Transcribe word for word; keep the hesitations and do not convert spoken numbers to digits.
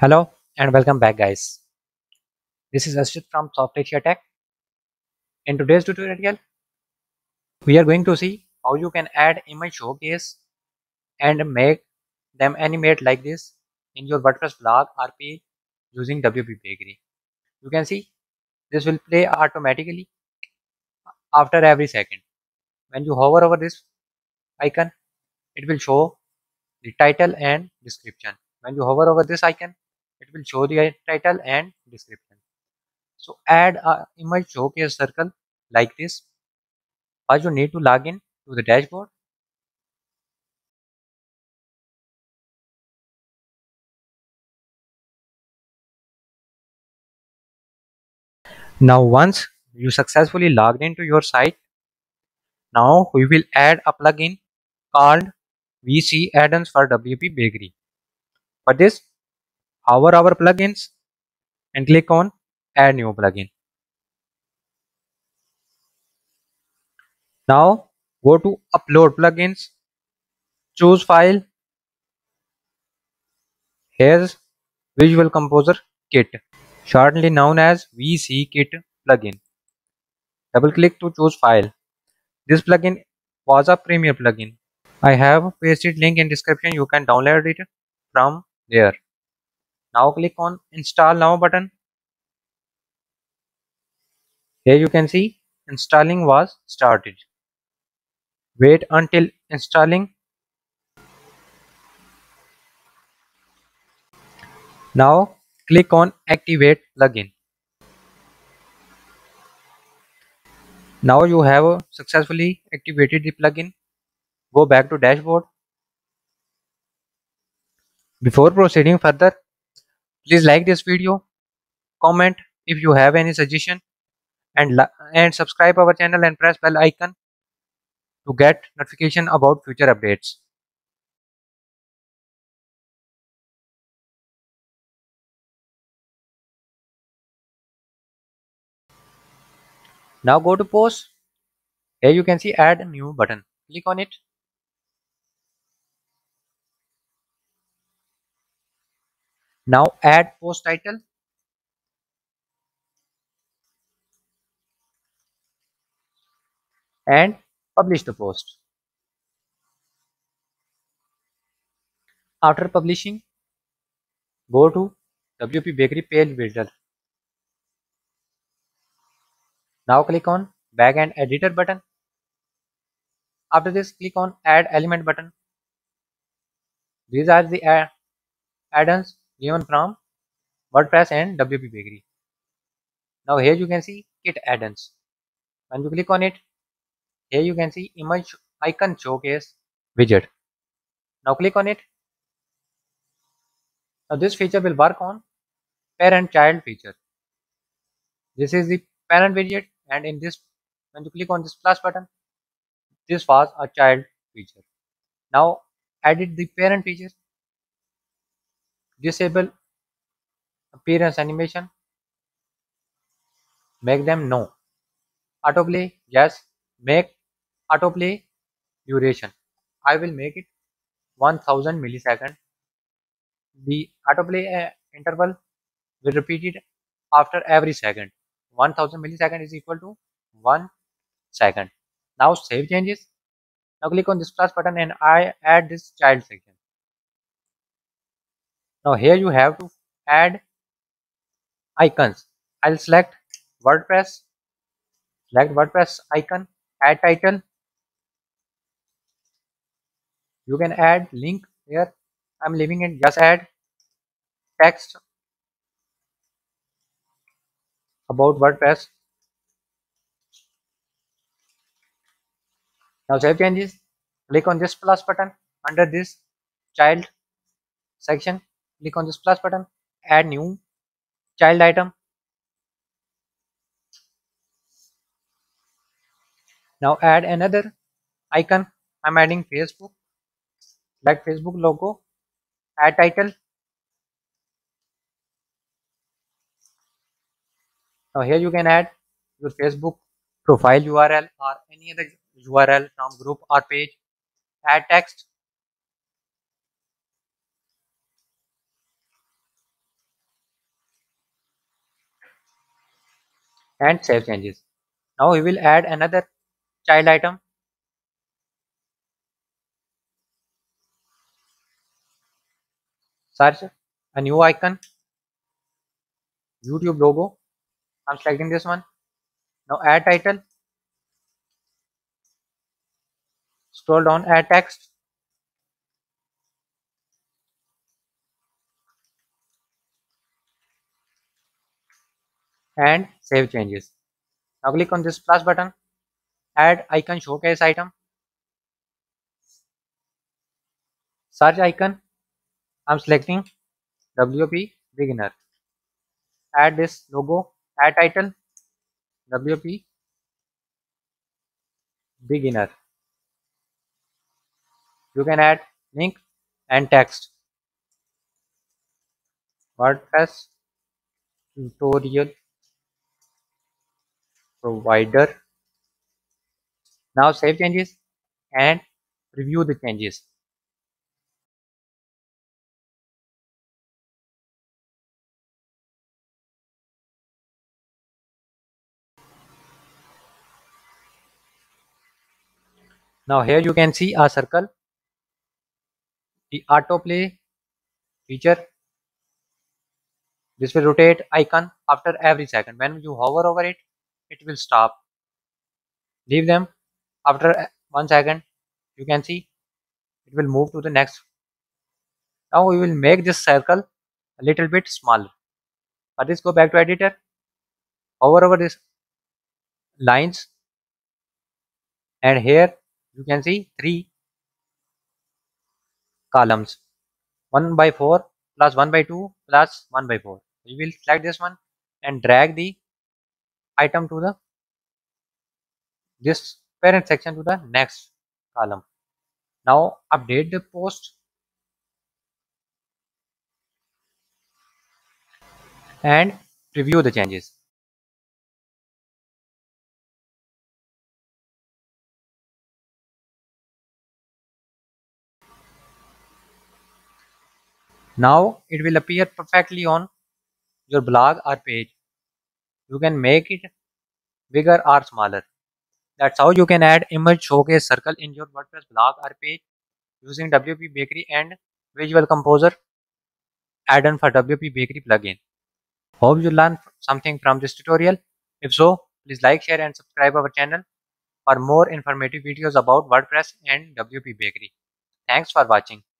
Hello and welcome back, guys. This is Ashit from Soft Asia Tech. In today's tutorial, we are going to see how you can add image showcase and make them animate like this in your WordPress blog or page using W P Bakery. You can see this will play automatically after every second. When you hover over this icon, it will show the title and description. When you hover over this icon, it will show the title and description. So add a image showcase circle like this. First you need to log in to the dashboard. Now once you successfully logged into your site, now we will add a plugin called V C Add-ons for W P Bakery. For this, hover our plugins and click on add new plugin. Now go to upload plugins, choose file. Here's Visual Composer Kit, shortly known as V C Kit plugin. Double click to choose file. This plugin was a premier plugin. I have pasted link in description. You can download it from there. Now click on install now button. Here you can see installing was started. Wait until installing. Now click on activate plugin. Now you have successfully activated the plugin. Go back to dashboard. Before proceeding further, please like this video, comment if you have any suggestion, and and subscribe our channel and press bell icon to get notification about future updates. Now go to post. Here you can see add new button. Click on it. Now add post title and publish the post. After publishing, go to W P Bakery page builder. Now click on backend editor button. After this, click on add element button. These are the add-ons given from WordPress and W P Bakery. Now here you can see kit add-ons. When you click on it, here you can see image icon showcase widget. Now click on it. Now this feature will work on parent-child feature. This is the parent widget, and in this, when you click on this plus button, this was a child feature. Now edit the parent feature. Disable appearance animation. Make them no. Autoplay yes. Make autoplay duration. I will make it one thousand milliseconds. The autoplay uh, interval will repeat it after every second. one thousand milliseconds is equal to one second. Now save changes. Now click on this plus button and I add this child section. Now here you have to add icons. I'll select WordPress. Select WordPress icon. Add title. You can add link here. I'm leaving it. Just add text about WordPress. Now save changes. Click on this plus button under this child section. Click on this plus button. Add new child item. Now add another icon. I'm adding Facebook. Select Facebook logo. Add title. Now here you can add your Facebook profile U R L or any other U R L from group or page. Add text. and save changes. Now we will add another child item. Search a new icon, YouTube logo. I'm selecting this one. Now add title, scroll down, add text, and save changes. Now click on this plus button, add icon showcase item, search icon. I'm selecting W P beginner. Add this logo, add title, W P beginner. You can add link and text. WordPress tutorial provider. Now save changes and review the changes. Now here you can see a circle, the autoplay feature. This will rotate icon after every second. When you hover over it, it will stop. Leave them after one second. You can see it will move to the next. Now we will make this circle a little bit smaller. For this, go back to editor, hover over this lines, and here you can see three columns, one by four plus one by two plus one by four. We will select this one and drag the item to the this parent section to the next column. Now update the post and review the changes. Now it will appear perfectly on your blog or page. You can make it bigger or smaller. That's how you can add image showcase circle in your WordPress blog or page using W P Bakery and Visual Composer add-on for W P Bakery plugin. Hope you learned something from this tutorial. If so, please like, share and subscribe our channel for more informative videos about WordPress and W P Bakery. Thanks for watching.